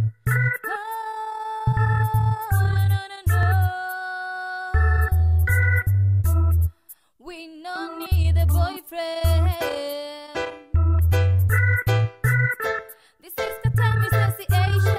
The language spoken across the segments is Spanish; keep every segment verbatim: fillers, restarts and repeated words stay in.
We no need a boyfriend. This is the time association.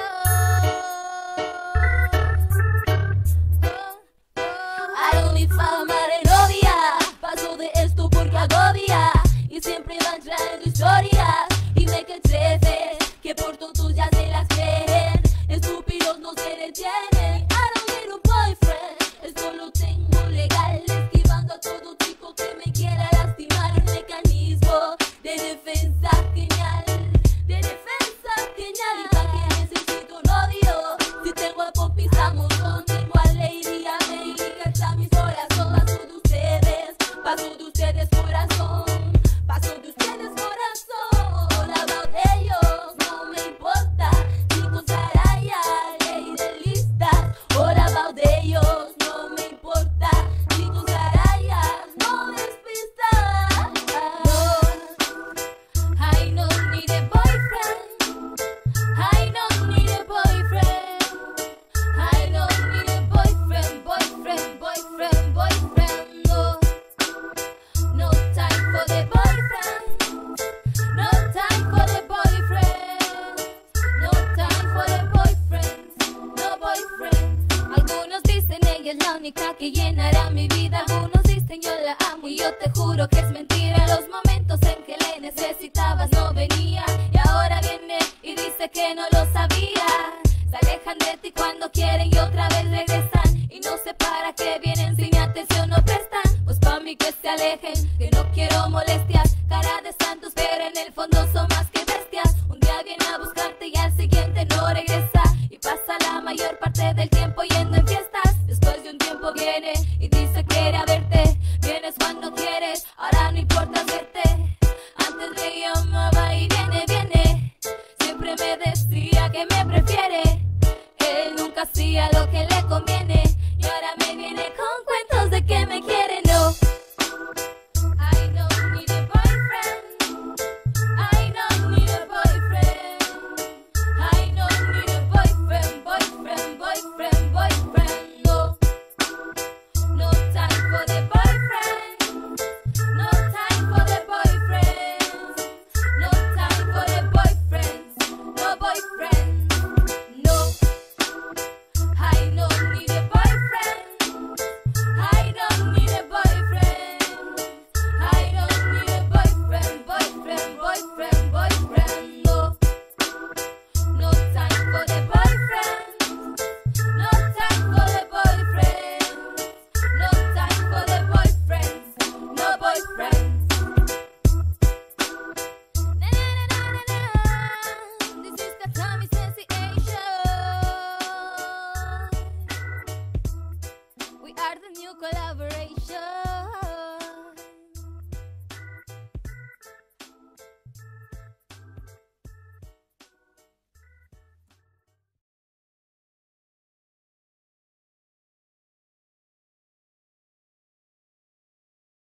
I only found my novia. Paso de esto porque agobia y siempre van trayendo historias y me creces que por tontos ya se las creen. Estúpidos no se detienen. I don't need a boyfriend. Esto lo tengo legal, esquivando a todo chico que me quiera lastimar. Un mecanismo de defensa genial, de defensa genial. ¿Y para qué necesito novio? Si tengo a Poppy, estamos con tengo a Lady, a May, hasta mis horas. Paso de ustedes, paso de ustedes corazón, paso de ustedes corazón. All about ellos, no me importa, chicos araya, ley de listas. All about ellos, no me importa, chicos araya, no despistas. No, I don't need a boyfriend. I don't need a boyfriend. I don't need a boyfriend, boyfriend, boyfriend, boyfriend. No, no time for the boyfriend. No time for the boyfriend. No time for the boyfriend. No boyfriend. Algunos dicen ella es la única que llenará mi vida. Algunos dicen yo la amo y yo te juro que es mentira. Los momentos en que le necesitabas no venía y ahora viene y dice que no lo sabía. Se alejan de ti cuando quieren y otra vez regresan y no sé para qué vienen si mi atención no prestan. Pues pa' mí que se alejen, que no quiero molestias. Cara de santos pero en el fondo son más que bestias. Un día viene a buscarte y al siguiente no regresa y pasa la mayor parte del tiempo yendo en fiestas. Después de un tiempo viene y dice quiere verte. Vienes cuando quieres, ahora no importa verte. Antes me llamaba y viene, viene. Siempre me decía que me prefiere. Él nunca hacía lo que le conviene y ahora me viene con cuentos de que me quiere. No, I don't need a boyfriend. I don't need a boyfriend. I don't need a boyfriend, boyfriend, boyfriend, boyfriend. No, no time for the boyfriend. No time for the boyfriends. No time for the boyfriends. No boyfriends. No, I don't need a boyfriend. I don't need a boyfriend. I don't need a boyfriend, boyfriend, boyfriend, boyfriend. No, no time for the boyfriend. No time for the boyfriends. No time for the boyfriends. No boyfriends. Na na na na na. This is the Tommy Sensation. We are the new collaboration.